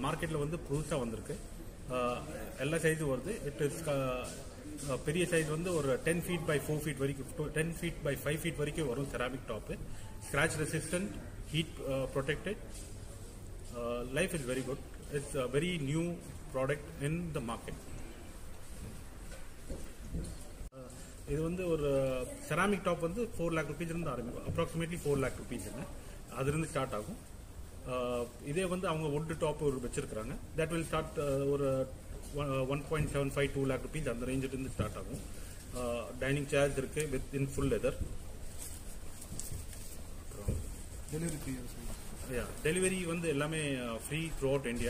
மார்க்கெட்டில் வந்து புதுசாக வந்திருக்கு. எல்லா சைஸும் வருது. இட் இஸ் பெரிய சைஸ் வந்து ஒரு 10 feet by 4 feet வரைக்கும், 10 feet by 5 feet வரைக்கும் வரும். Ceramic top, scratch resistant, heat protected. Life is very good. It's a very new product in the market. இது வந்து ஒரு செராமிக் டாப் வந்து 4 lakh rupees இருந்து ஆரம்பிக்கும். அப்ராக்சிமேட்லி 4 lakh rupees அதுலேருந்து ஸ்டார்ட் ஆகும். இதே வந்து அவங்க wood டாப் ஒரு வச்சிருக்கிறாங்க. தட் வில் ஸ்டார்ட் ஒரு 1.75 2 lakh rupees அந்த ரேஞ்சிலிருந்து ஸ்டார்ட் ஆகும். டைனிங் சேர்ஸ் இருக்கு with in full leather. Delivery வந்து எல்லாமே ஃப்ரீ த்ரூ அவுட் இந்தியா.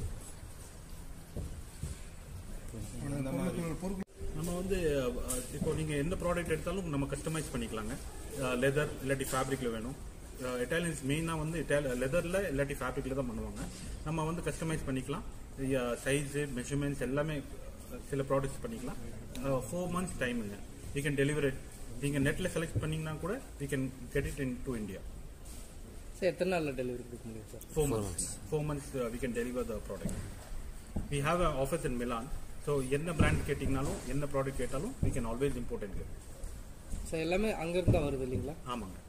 நம்ம வந்து இப்போ நீங்கள் எந்த ப்ராடக்ட் எடுத்தாலும் நம்ம கஸ்டமைஸ் பண்ணிக்கலாங்க. லெதர் இல்லாட்டி ஃபேப்ரிக்கில் வேணும். இட்டாலியன்ஸ் மெயினாக வந்து லெதரில் இல்லாட்டி ஃபேப்ரிக்கில் தான் பண்ணுவாங்க. நம்ம வந்து கஸ்டமைஸ் பண்ணிக்கலாம். சைஸு மெஷர்மெண்ட்ஸ் எல்லாமே சில ப்ராடக்ட்ஸ் பண்ணிக்கலாம். 4 months டைமுங்க. We can deliver it. நீங்கள் நெட்டில் செலக்ட் பண்ணிங்கன்னா கூட we can get it into India. Sir எத்தனை நாளில் டெலிவரி கொடுக்க முடியும் sir? 4 months we can deliver the product. We have a office in Milan. So என்ன பிராண்ட் கேட்டிங்கனாலும் என்ன ப்ராடக்ட் கேட்டாலும் we can always import and. Sir எல்லாமே அங்கேருந்து தான் வருது இல்லைங்களா? ஆமாங்க.